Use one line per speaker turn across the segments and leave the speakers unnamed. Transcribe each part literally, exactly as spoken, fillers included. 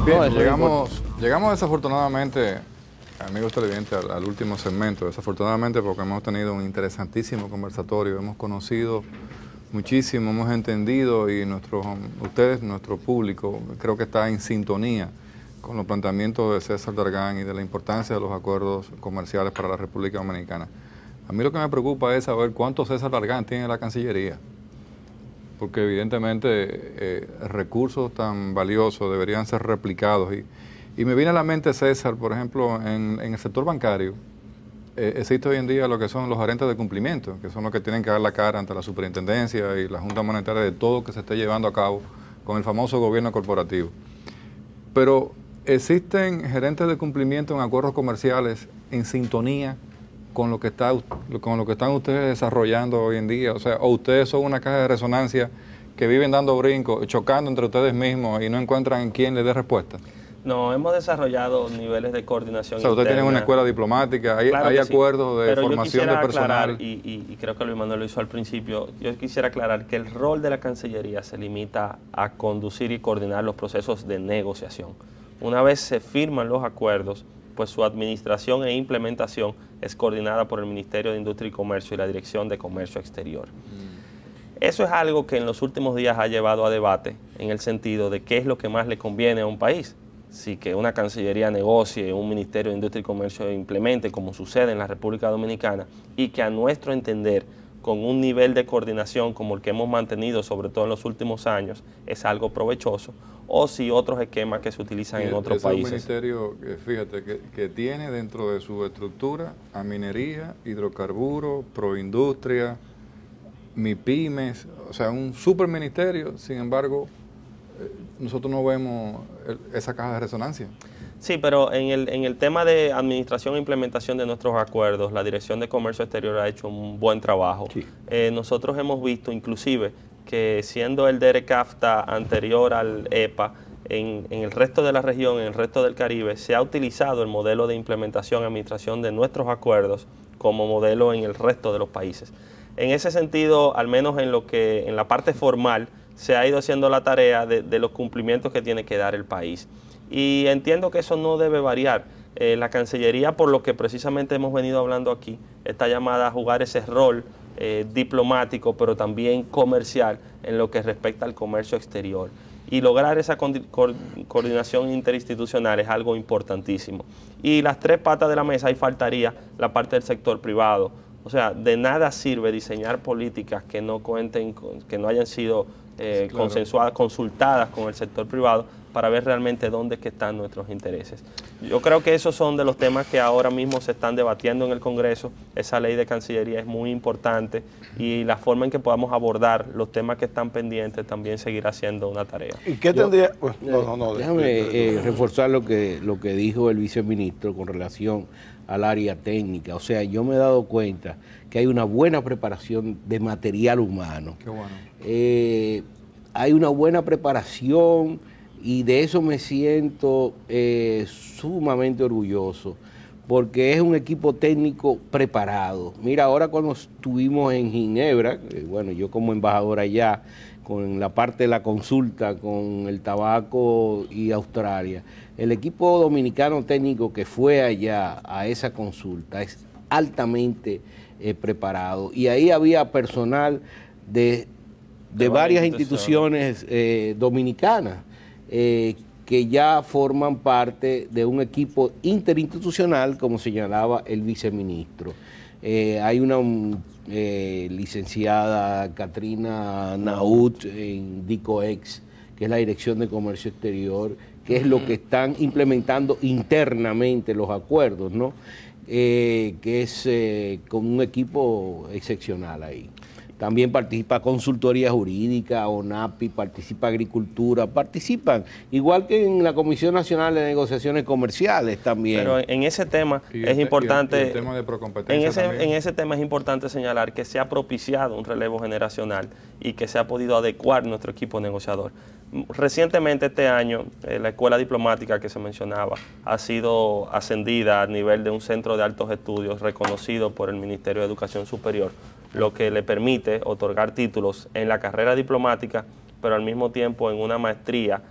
Bien,
No,
llegamos, llegamos desafortunadamente, amigos televidentes, al, al último segmento, desafortunadamente porque hemos tenido un interesantísimo conversatorio, hemos conocido muchísimo, hemos entendido y nuestros, ustedes, nuestro público, creo que está en sintonía con los planteamientos de César Dargan y de la importancia de los acuerdos comerciales para la República Dominicana. A mí lo que me preocupa es saber cuánto César Dargan tiene en la Cancillería, porque evidentemente eh, recursos tan valiosos deberían ser replicados. Y, y me viene a la mente, César, por ejemplo, en, en el sector bancario, eh, existe hoy en día lo que son los gerentes de cumplimiento, que son los que tienen que dar la cara ante la superintendencia y la Junta Monetaria de todo que se esté llevando a cabo con el famoso gobierno corporativo. Pero existen gerentes de cumplimiento en acuerdos comerciales en sintonía con lo que está con lo que están ustedes desarrollando hoy en día, o sea, o ustedes son una caja de resonancia que viven dando brincos, chocando entre ustedes mismos y no encuentran en quién les dé respuesta.
No, hemos desarrollado niveles de coordinación.
O sea, ustedes tienen una escuela diplomática, hay,
claro
hay
sí,
acuerdos de
pero
formación de personal.
Y, y, y creo que Luis Manuel lo hizo al principio, yo quisiera aclarar que el rol de la Cancillería se limita a conducir y coordinar los procesos de negociación. Una vez se firman los acuerdos, pues su administración e implementación es coordinada por el Ministerio de Industria y Comercio y la Dirección de Comercio Exterior. Mm. Eso es algo que en los últimos días ha llevado a debate en el sentido de qué es lo que más le conviene a un país. Si que una Cancillería negocie, un Ministerio de Industria y Comercio implemente, como sucede en la República Dominicana, y que a nuestro entender, con un nivel de coordinación como el que hemos mantenido, sobre todo en los últimos años, es algo provechoso, o si otros esquemas que se utilizan en otros países.
Es un ministerio, fíjate, que, que tiene dentro de su estructura a minería, hidrocarburos, proindustria, MIPYMES, o sea, un superministerio. Sin embargo, nosotros no vemos esa caja de resonancia.
Sí, pero en el, en el tema de administración e implementación de nuestros acuerdos, la Dirección de Comercio Exterior ha hecho un buen trabajo. Sí. Eh, nosotros hemos visto inclusive que siendo el DERECAFTA anterior al E P A, en, en el resto de la región, en el resto del Caribe, se ha utilizado el modelo de implementación y administración de nuestros acuerdos como modelo en el resto de los países. En ese sentido, al menos en lo que en la parte formal, se ha ido haciendo la tarea de, de los cumplimientos que tiene que dar el país. Y entiendo que eso no debe variar. Eh, la Cancillería, por lo que precisamente hemos venido hablando aquí, está llamada a jugar ese rol eh, diplomático, pero también comercial en lo que respecta al comercio exterior. Y lograr esa co co coordinación interinstitucional es algo importantísimo. Y las tres patas de la mesa, ahí faltaría la parte del sector privado. O sea, de nada sirve diseñar políticas que no cuenten, con, que no hayan sido eh, claro. consensuadas, consultadas con el sector privado para ver realmente dónde es que están nuestros intereses. Yo creo que esos son de los temas que ahora mismo se están debatiendo en el Congreso. Esa ley de Cancillería es muy importante y la forma en que podamos abordar los temas que están pendientes también seguirá siendo una tarea.
¿Y qué tendría? Yo, no, no, no, déjame eh, reforzar lo que, lo que dijo el viceministro con relación al área técnica. O sea, yo me he dado cuenta que hay una buena preparación de material humano.
Qué bueno.
Eh, hay una buena preparación y de eso me siento eh, sumamente orgulloso, porque es un equipo técnico preparado. Mira, ahora cuando estuvimos en Ginebra, eh, bueno, yo como embajador allá, con la parte de la consulta con el tabaco y Australia, el equipo dominicano técnico que fue allá a esa consulta es altamente eh, preparado. Y ahí había personal de, de, de varias instituciones, instituciones eh, dominicanas, eh, que ya forman parte de un equipo interinstitucional, como señalaba el viceministro. Eh, hay una eh, licenciada Katrina Naut en DICOEX, que es la Dirección de Comercio Exterior, que es lo que están implementando internamente los acuerdos, ¿no? Eh, que es eh, con un equipo excepcional ahí. También participa Consultoría Jurídica, ONAPI, participa Agricultura, participan, igual que en la Comisión Nacional de Negociaciones Comerciales también.
Pero en ese tema y es el, importante,
y el, y el tema de procompetencia
en ese,
también.
en ese tema es importante señalar que se ha propiciado un relevo generacional y que se ha podido adecuar nuestro equipo negociador. Recientemente este año, eh, la escuela diplomática que se mencionaba ha sido ascendida a nivel de un centro de altos estudios reconocido por el Ministerio de Educación Superior, lo que le permite otorgar títulos en la carrera diplomática, pero al mismo tiempo en una maestría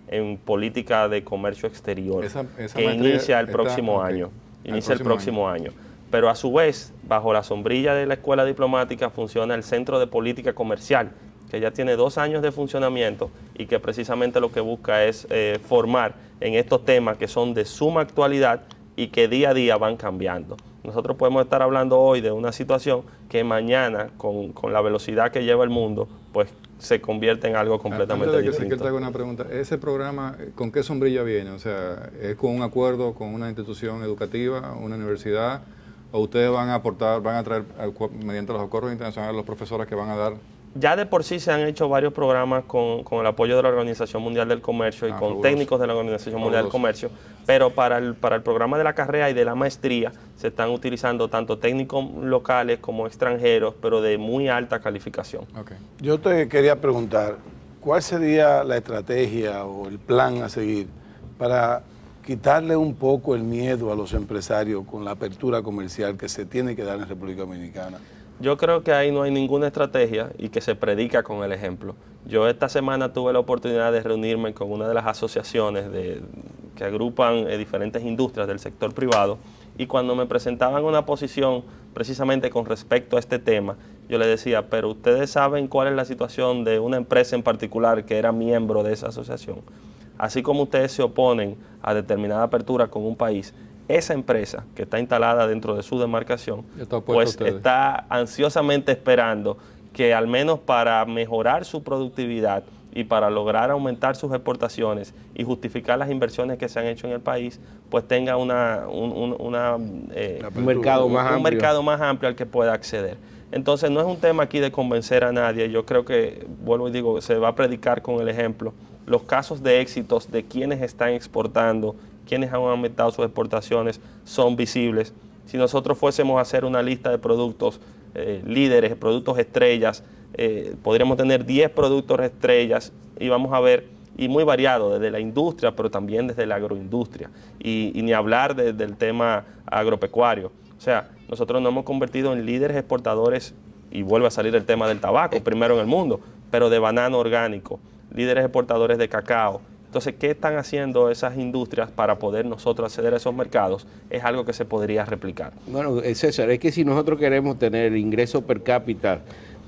en política de comercio exterior,
esa, esa
que inicia el
está,
próximo
okay.
año. Inicia el próximo, el próximo año. año. Pero a su vez, bajo la sombrilla de la Escuela Diplomática funciona el Centro de Política Comercial, que ya tiene dos años de funcionamiento y que precisamente lo que busca es eh, formar en estos temas que son de suma actualidad y que día a día van cambiando. Nosotros podemos estar hablando hoy de una situación que mañana, con, con la velocidad que lleva el mundo, pues se convierte en algo completamente
Antes de que
distinto.
Si te hago una pregunta, ¿ese programa con qué sombrilla viene? O sea, ¿es con un acuerdo con una institución educativa, una universidad, o ustedes van a aportar, van a traer mediante los acuerdos internacionales los profesores que van a dar?
Ya de por sí se han hecho varios programas con, con el apoyo de la Organización Mundial del Comercio y ah, con fabuloso. técnicos de la Organización fabuloso. Mundial del Comercio, pero para el, para el programa de la carrera y de la maestría se están utilizando tanto técnicos locales como extranjeros, pero de muy alta calificación.
Okay. Yo te quería preguntar, ¿cuál sería la estrategia o el plan a seguir para quitarle un poco el miedo a los empresarios con la apertura comercial que se tiene que dar en República Dominicana?
Yo creo que ahí no hay ninguna estrategia y que se predica con el ejemplo. Yo esta semana tuve la oportunidad de reunirme con una de las asociaciones de, que agrupan eh, diferentes industrias del sector privado, y cuando me presentaban una posición precisamente con respecto a este tema, yo les decía, pero ustedes saben cuál es la situación de una empresa en particular que era miembro de esa asociación. Así como ustedes se oponen a determinada apertura con un país, esa empresa que está instalada dentro de su demarcación, pues está ansiosamente esperando que al menos para mejorar su productividad y para lograr aumentar sus exportaciones y justificar las inversiones que se han hecho en el país, pues tenga una, un, un, una, eh,
un, mercado,
un,
más
un
amplio.
mercado más amplio al que pueda acceder. Entonces no es un tema aquí de convencer a nadie, yo creo que, vuelvo y digo, se va a predicar con el ejemplo. Los casos de éxitos de quienes están exportando, quienes han aumentado sus exportaciones, son visibles. Si nosotros fuésemos a hacer una lista de productos eh, líderes, productos estrellas, eh, podríamos tener diez productos estrellas y vamos a ver, y muy variado, desde la industria, pero también desde la agroindustria, y, y ni hablar de, del tema agropecuario. O sea, nosotros nos hemos convertido en líderes exportadores, y vuelve a salir el tema del tabaco, primero en el mundo, pero de banano orgánico, líderes exportadores de cacao. Entonces, ¿qué están haciendo esas industrias para poder nosotros acceder a esos mercados? Es algo que se podría replicar.
Bueno, César, es que si nosotros queremos tener el ingreso per cápita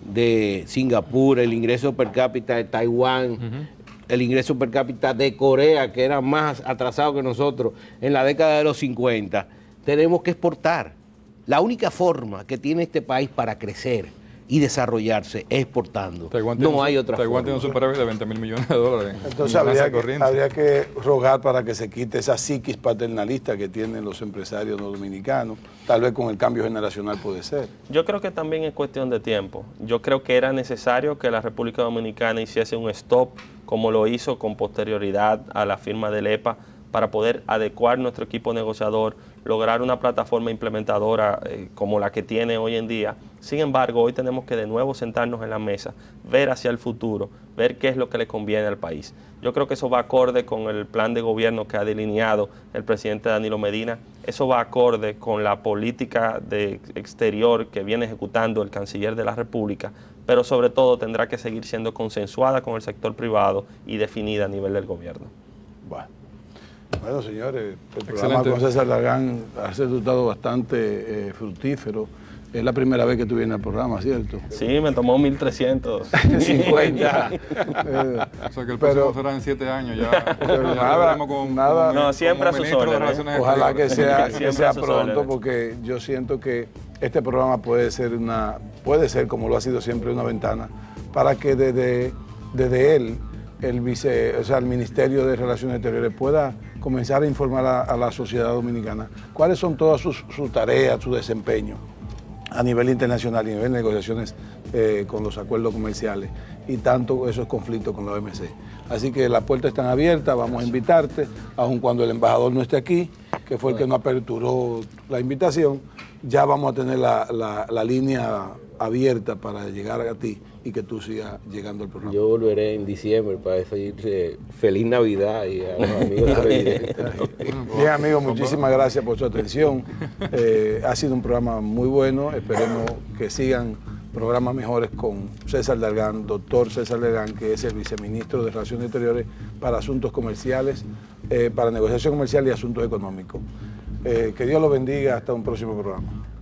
de Singapur, el ingreso per cápita de Taiwán, uh-huh. el ingreso per cápita de Corea, que era más atrasado que nosotros en la década de los cincuenta, tenemos que exportar. La única forma que tiene este país para crecer y desarrollarse es exportando.
Taiwán
no
tiene,
hay otra
Taiwán
forma.
tiene un superávit de veinte mil millones de dólares.
Entonces habría que, habría que rogar para que se quite esa psiquis paternalista que tienen los empresarios no dominicanos. Tal vez con el cambio generacional puede ser.
Yo creo que también es cuestión de tiempo. Yo creo que era necesario que la República Dominicana hiciese un stop, como lo hizo con posterioridad a la firma del E P A, para poder adecuar nuestro equipo negociador, lograr una plataforma implementadora eh, como la que tiene hoy en día. Sin embargo, hoy tenemos que de nuevo sentarnos en la mesa, ver hacia el futuro, ver qué es lo que le conviene al país. Yo creo que eso va acorde con el plan de gobierno que ha delineado el presidente Danilo Medina, eso va acorde con la política de exterior que viene ejecutando el canciller de la República, pero sobre todo tendrá que seguir siendo consensuada con el sector privado y definida a nivel del gobierno.
Bueno. Bueno, señores, el programa Excelente. Con César Lagán ha resultado bastante eh, fructífero. Es la primera vez que tú vienes al programa, ¿cierto?
Sí, me tomó mil trescientos
cincuenta.
eh, o sea que el próximo será en siete años ya.
Pero nada,
con,
nada,
no, siempre a sus órdenes.
Ojalá que sea, que sea pronto, porque yo siento que este programa puede ser una, puede ser como lo ha sido siempre, una ventana para que desde, desde él el vice, o sea, el Ministerio de Relaciones Exteriores pueda comenzar a informar a, a la sociedad dominicana cuáles son todas sus, sus tareas, su desempeño a nivel internacional y a nivel de negociaciones eh, con los acuerdos comerciales y tanto esos conflictos con la O M C. Así que las puertas están abiertas, vamos a invitarte, aun cuando el embajador no esté aquí, que fue el que nos aperturó la invitación, ya vamos a tener la, la, la línea abierta para llegar a ti y que tú sigas llegando al programa.
Yo volveré en diciembre para decirle feliz Navidad y a los amigos televidentes.
Bien, amigos, muchísimas gracias por su atención. Eh, ha sido un programa muy bueno, esperemos que sigan programas mejores con César Dargan, doctor César Dargan, que es el viceministro de Relaciones Exteriores para Asuntos Comerciales, eh, para Negociación Comercial y Asuntos Económicos. Eh, que Dios los bendiga, hasta un próximo programa.